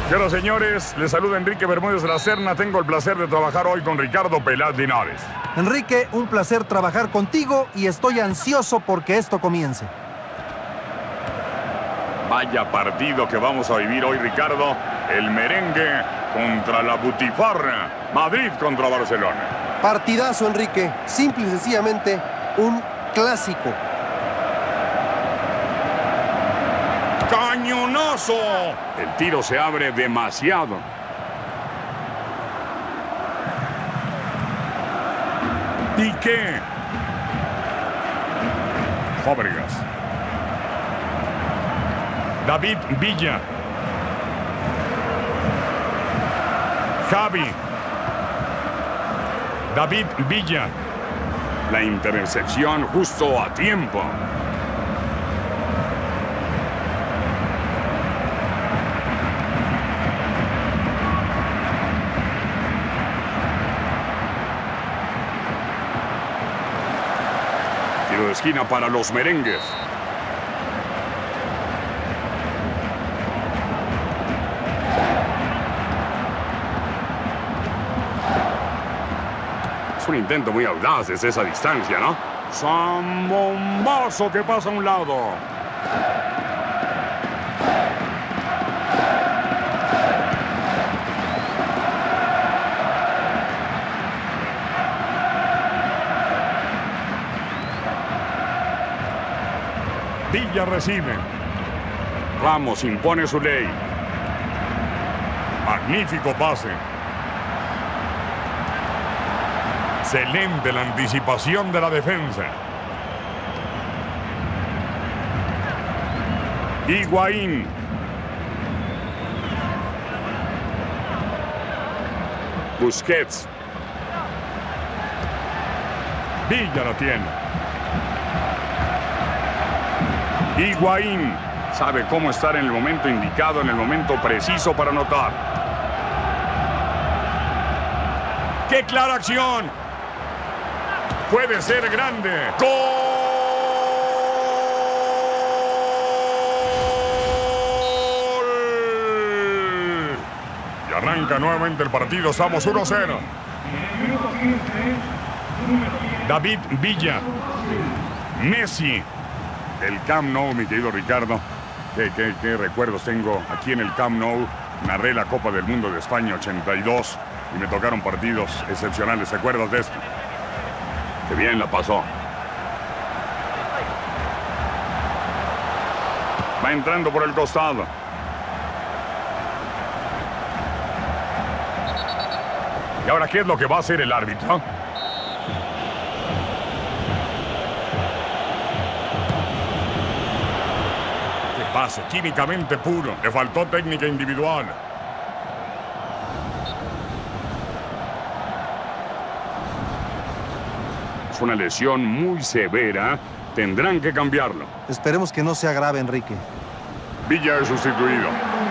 Señoras y señores, les saluda Enrique Bermúdez de la Serna. Tengo el placer de trabajar hoy con Ricardo Peláez Linares. Enrique, un placer trabajar contigo y estoy ansioso porque esto comience. Vaya partido que vamos a vivir hoy, Ricardo. El merengue contra la butifarra. Madrid contra Barcelona. Partidazo, Enrique. Simple y sencillamente un clásico. ¡Cañonazo! El tiro se abre demasiado. Piqué. Fábregas. David Villa. Javi. David Villa. La intercepción justo a tiempo. Tiro de esquina para los merengues. Es un intento muy audaz desde esa distancia, ¿no? Zambombazo que pasa a un lado. Villa recibe. Ramos impone su ley. Magnífico pase. Excelente la anticipación de la defensa. Higuaín. Busquets. Villa la tiene. Higuaín sabe cómo estar en el momento indicado, en el momento preciso para anotar. ¡Qué clara acción! Puede ser grande. ¡Gol! Y arranca nuevamente el partido. Estamos 1-0. David Villa. Messi. El Camp Nou, mi querido Ricardo. ¿Qué recuerdos tengo aquí en el Camp Nou? Narré la Copa del Mundo de España 82 y me tocaron partidos excepcionales. ¿Te acuerdas de esto? Qué bien la pasó. Va entrando por el costado. ¿Y ahora qué es lo que va a hacer el árbitro? Pase químicamente puro. Le faltó técnica individual. Es una lesión muy severa. Tendrán que cambiarlo. Esperemos que no sea grave, Enrique. Villa es sustituido.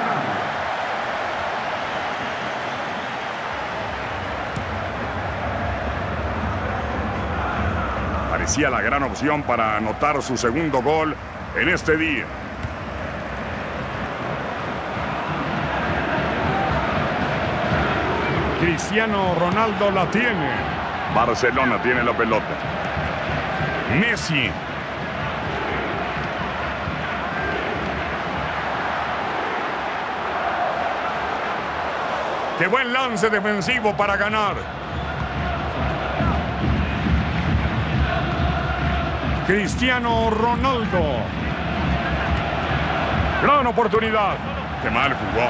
Parecía la gran opción para anotar su segundo gol en este día. Cristiano Ronaldo la tiene. Barcelona tiene la pelota. Messi. ¡Qué buen lance defensivo para ganar! Cristiano Ronaldo. Gran oportunidad. ¡Qué mal jugó!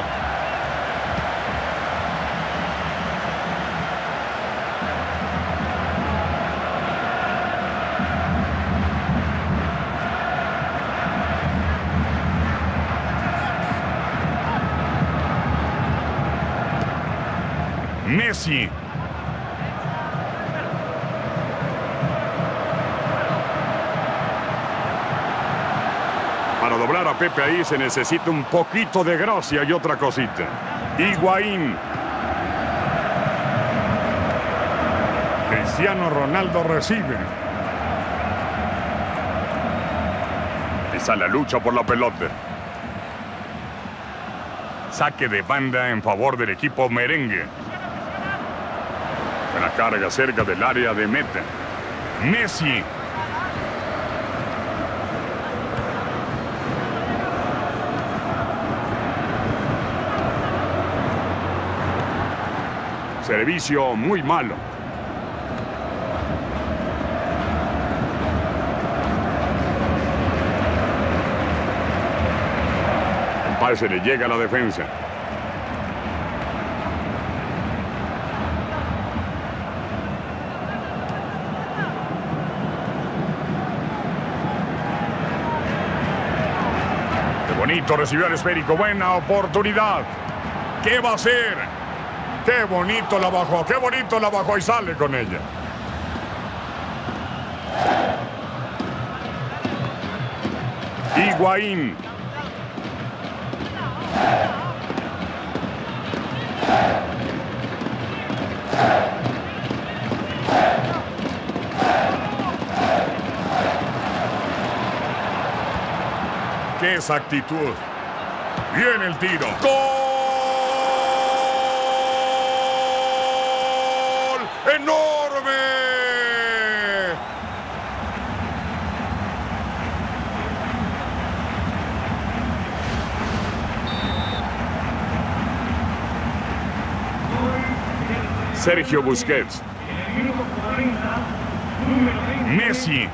Messi. Para doblar a Pepe ahí se necesita un poquito de gracia y otra cosita. Higuaín. Cristiano Ronaldo recibe. Esa es la lucha por la pelota. Saque de banda en favor del equipo merengue. Buena carga cerca del área de meta. Messi. Servicio muy malo. El pase le llega a la defensa. Qué bonito recibió el esférico. Buena oportunidad. ¿Qué va a hacer? ¡Qué bonito la bajó! ¡Qué bonito la bajó! Y sale con ella. Higuaín. ¡Qué exactitud! Viene el tiro. ¡Gol! ¡Enorme! Sergio Busquets. Messi.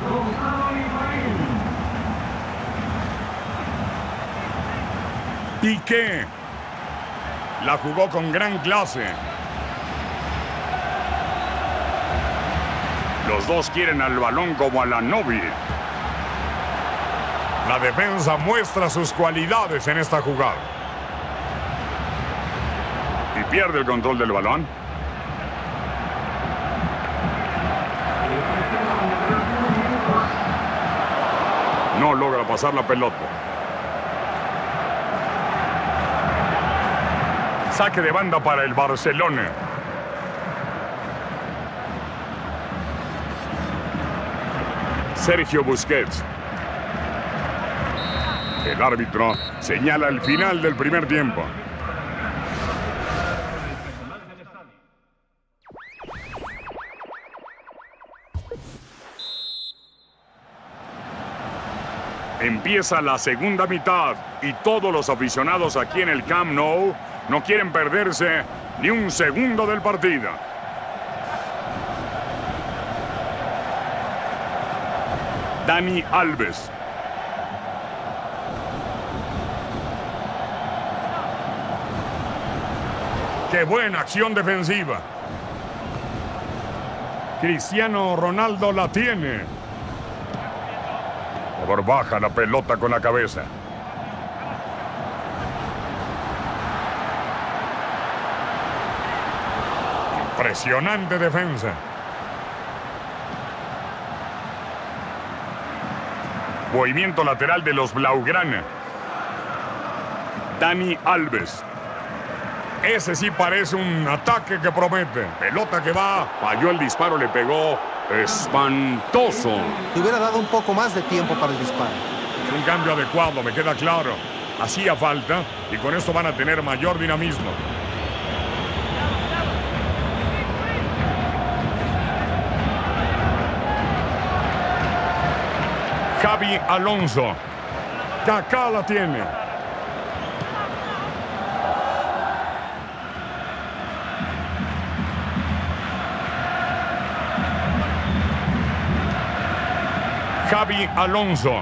Piqué. La jugó con gran clase. Los dos quieren al balón como a la novia. La defensa muestra sus cualidades en esta jugada. Y pierde el control del balón. No logra pasar la pelota. Saque de banda para el Barcelona. Sergio Busquets. El árbitro señala el final del primer tiempo. Empieza la segunda mitad y todos los aficionados aquí en el Camp Nou no quieren perderse ni un segundo del partido. Dani Alves. ¡Qué buena acción defensiva! Cristiano Ronaldo la tiene. Por baja la pelota con la cabeza. Impresionante defensa. Movimiento lateral de los Blaugrana. Dani Alves. Ese sí parece un ataque que promete. Pelota que va. Falló el disparo, le pegó espantoso. Te hubiera dado un poco más de tiempo para el disparo. Es un cambio adecuado, me queda claro. Hacía falta y con esto van a tener mayor dinamismo. Xabi Alonso. Kaká la tiene. Xabi Alonso.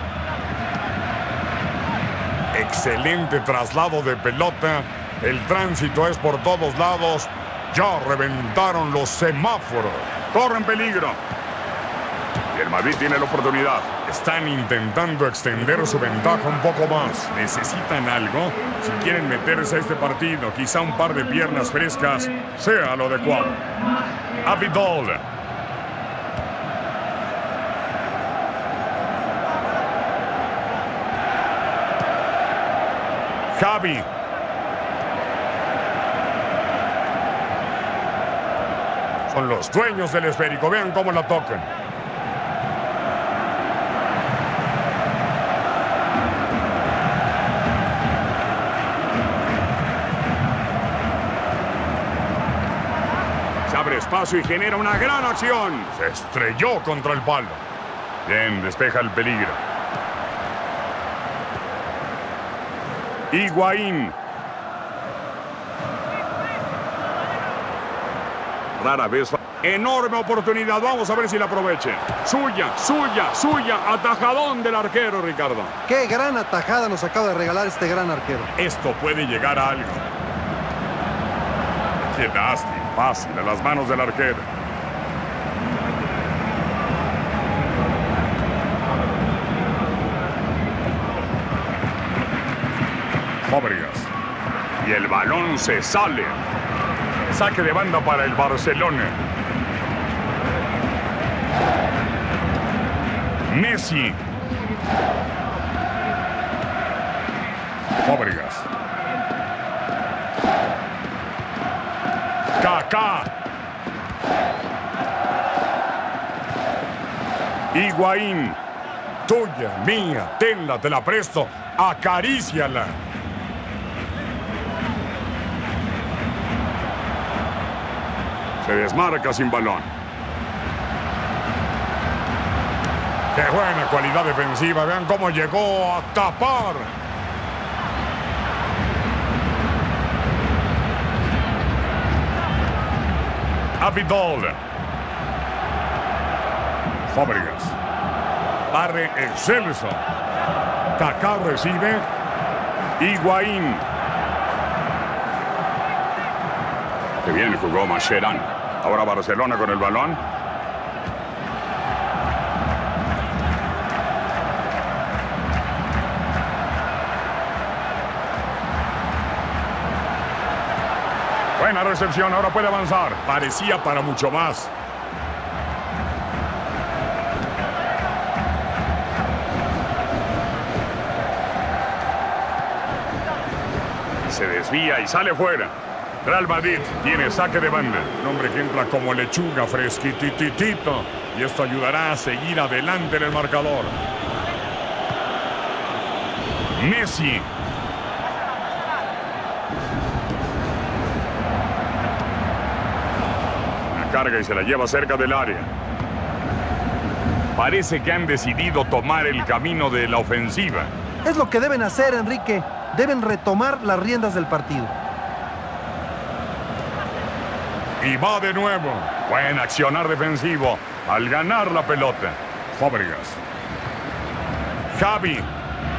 Excelente traslado de pelota. El tránsito es por todos lados. Ya reventaron los semáforos. Corren peligro. Y el Madrid tiene la oportunidad. Están intentando extender su ventaja un poco más. Necesitan algo si quieren meterse a este partido. Quizá un par de piernas frescas sea lo adecuado. Abidal. Xavi. Son los dueños del esférico. Vean cómo la tocan. espacio y genera una gran acción. Se estrelló contra el palo. Bien, despeja el peligro. Higuaín. Rara vez. Enorme oportunidad. Vamos a ver si la aproveche. Suya, suya, suya. Atajadón del arquero, Ricardo. Qué gran atajada nos acaba de regalar este gran arquero. Esto puede llegar a algo. Qué lástima. Fácil a las manos del arquero. Fábregas. Y el balón se sale. Saque de banda para el Barcelona. Messi. Fábregas. Kaká. Higuaín. Tuya, mía, tenla, te la presto. Acaríciala. Se desmarca sin balón. ¡Qué buena cualidad defensiva! Vean cómo llegó a tapar. Abidal. Fábregas. Barre excelso. Kaká recibe. Higuaín. Que bien jugó Mascherano. Ahora Barcelona con el balón. Buena recepción, ahora puede avanzar. Parecía para mucho más. Se desvía y sale fuera. Real Madrid tiene saque de banda. Un hombre que entra como lechuga fresquititito. Y esto ayudará a seguir adelante en el marcador. Messi. La carga y se la lleva cerca del área. Parece que han decidido tomar el camino de la ofensiva. Es lo que deben hacer, Enrique. Deben retomar las riendas del partido. Y va de nuevo. Buen accionar defensivo al ganar la pelota. Fábregas. Xavi.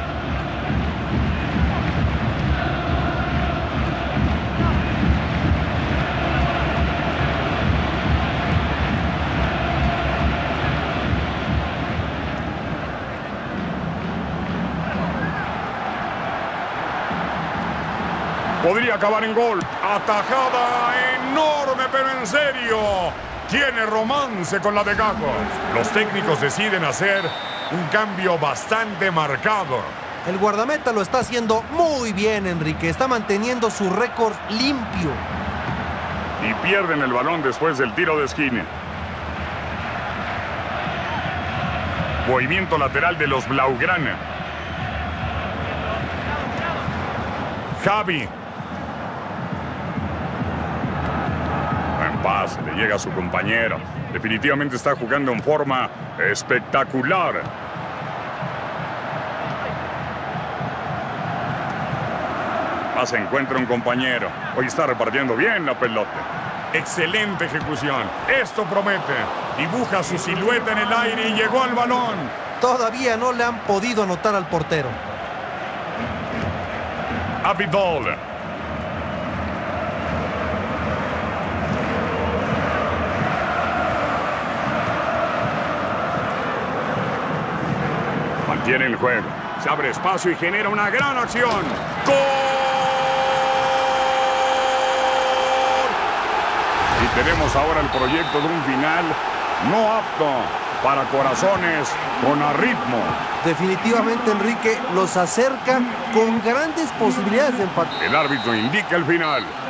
Podría acabar en gol. Atajada enorme, pero en serio. Tiene romance con la de Gago. Los técnicos deciden hacer un cambio bastante marcado. El guardameta lo está haciendo muy bien, Enrique. Está manteniendo su récord limpio. Y pierden el balón después del tiro de esquina. Movimiento lateral de los Blaugrana. Xavi. Pase, le llega a su compañero. Definitivamente está jugando en forma espectacular. Pase, encuentra un compañero. Hoy está repartiendo bien la pelota. Excelente ejecución. Esto promete. Dibuja su silueta en el aire y llegó al balón. Todavía no le han podido anotar al portero. Abidal. Mantiene el juego. Se abre espacio y genera una gran acción. ¡Gol! Y tenemos ahora el proyecto de un final no apto para corazones con ritmo. Definitivamente, Enrique, los acerca con grandes posibilidades de empate. El árbitro indica el final.